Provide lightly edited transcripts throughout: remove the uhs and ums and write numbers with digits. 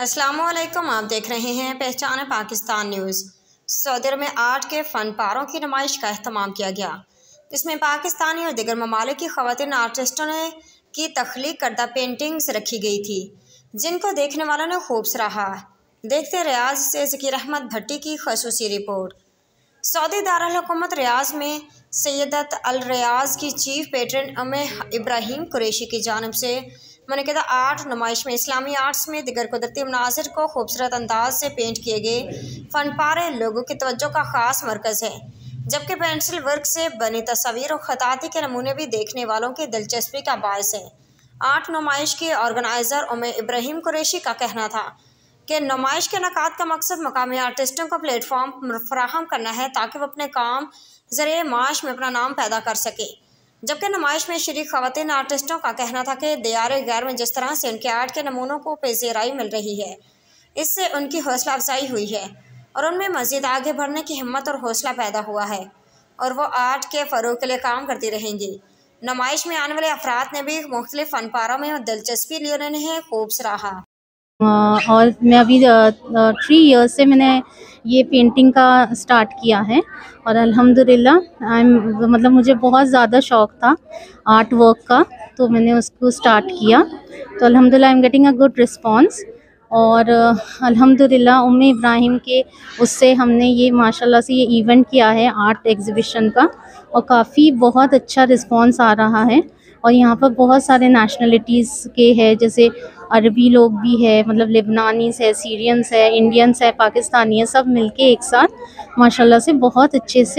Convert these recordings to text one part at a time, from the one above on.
अस्सलाम वालेकुम, आप देख रहे हैं पहचान पाकिस्तान न्यूज़। सऊदी अरब में आर्ट के फन पारों की नुमाइश का अहतमाम किया गया, जिसमें पाकिस्तानी और दिगर ममालिक की ख़वातीन आर्टिस्टों ने की तख्लीक करदा पेंटिंग्स रखी गई थी, जिनको देखने वालों ने खूब सराहा। देखते रियाज से ज़कीर अहमद भट्टी की खसूसी रिपोर्ट। सऊदी दारुल हुकूमत रियाज में सैयदत अल रियाज की चीफ पेट्रन उम्मे इब्राहिम कुरैशी की जानिब से मुनक़िदा आर्ट नुमाइश में इस्लामी आर्ट्स में दिगर कुदरती मनाज़िर को खूबसूरत अंदाज से पेंट किए गए फ़नपारे लोगों की तवज्जो का ख़ास मरकज़ है, जबकि पेंसिल वर्क से बनी तस्वीर और ख़ताती के नमूने भी देखने वालों की दिलचस्पी का बायस है। आर्ट नुमाइश के ऑर्गेनाइज़र उम्मे इब्राहिम कुरैशी का कहना था कि नुमाइश के इनेकाद का मकसद मकामी आर्टिस्टों को प्लेटफॉर्म फराहम करना है ताकि वो अपने काम ज़रिए माश में अपना नाम पैदा कर सके। जबकि नुमाइश में शरीक ख़वातीन आर्टिस्टों का कहना था कि दियारे गैर में जिस तरह से उनके आर्ट के नमूनों को पेशेराई मिल रही है, इससे उनकी हौसला अफजाई हुई है और उनमें मज़ीद आगे बढ़ने की हिम्मत और हौसला पैदा हुआ है और वो आर्ट के फ़रोग़ के लिए काम करती रहेंगी। नुमाइश में आने वाले अफराद ने भी मुख्तलिफ फ़नपारों में दिलचस्पी ली, उन्हें खूब सराहा। और मैं अभी 3 इयर्स से मैंने ये पेंटिंग का स्टार्ट किया है और अल्हम्दुलिल्लाह मतलब मुझे बहुत ज़्यादा शौक़ था आर्ट वर्क का, तो मैंने उसको स्टार्ट किया। तो अल्हम्दुलिल्लाह I am getting a good response और अल्हम्दुलिल्लाह उम्मे इब्राहिम के उससे हमने ये माशाल्लाह से ये इवेंट किया है आर्ट एग्ज़िबिशन का और काफ़ी बहुत अच्छा रिस्पांस आ रहा है। और यहाँ पर बहुत सारे नेशनलिटीज़ के हैं, जैसे अरबी लोग भी है, मतलब लेबनानीज़ है, सीरियंस है, इंडियंस है, पाकिस्तानी है, सब मिलके एक साथ माशाल्लाह से बहुत अच्छे से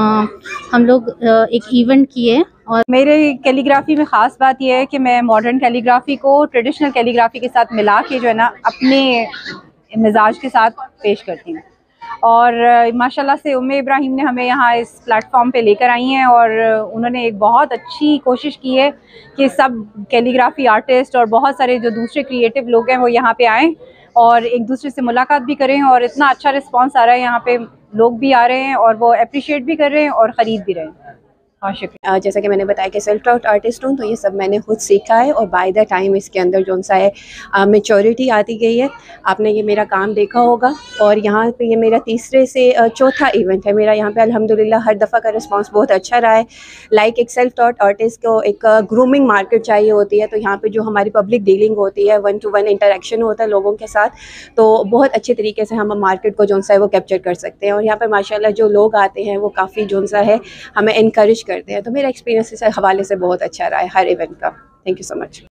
हम लोग एक इवेंट किए। और मेरे कैलीग्राफी में ख़ास बात यह है कि मैं मॉडर्न कैलीग्राफी को ट्रेडिशनल कैलीग्राफी के साथ मिला के जो है ना अपने मिजाज के साथ पेश करती हूँ। और माशाल्लाह से उम्मे इब्राहिम ने हमें यहाँ इस प्लेटफॉर्म पे लेकर आई हैं और उन्होंने एक बहुत अच्छी कोशिश की है कि सब कैलीग्राफी आर्टिस्ट और बहुत सारे जो दूसरे क्रिएटिव लोग हैं वो यहाँ पे आएँ और एक दूसरे से मुलाकात भी करें। और इतना अच्छा रिस्पांस आ रहा है, यहाँ पे लोग भी आ रहे हैं और वो अप्रिशिएट भी कर रहे हैं और ख़रीद भी रहे हैं। शुक्रिया। जैसा कि मैंने बताया कि सेल्फ टॉट आर्टिस्ट हूँ, तो ये सब मैंने खुद सीखा है और बाय द टाइम इसके अंदर जो सा है मैच्योरिटी आती गई है। आपने ये मेरा काम देखा होगा और यहाँ पे ये मेरा तीसरे से चौथा इवेंट है मेरा यहाँ पे। अल्हम्दुलिल्लाह हर दफ़ा का रिस्पांस बहुत अच्छा रहा है। लाइक एक सेल्फ टॉट आर्टिस्ट को एक ग्रूमिंग मार्केट चाहिए होती है, तो यहाँ पे जो हमारी पब्लिक डीलिंग होती है, 1-to-1 इंटरेक्शन होता है लोगों के साथ, तो बहुत अच्छे तरीके से हम मार्केट को जो सा है वो कैप्चर कर सकते हैं। और यहाँ पर माशाल्लाह जो लोग आते हैं वो काफ़ी जो सा है हमें इनकरेज करते हैं, तो मेरा एक्सपीरियंस इस हवाले से बहुत अच्छा रहा है हर इवेंट का। Thank you so much.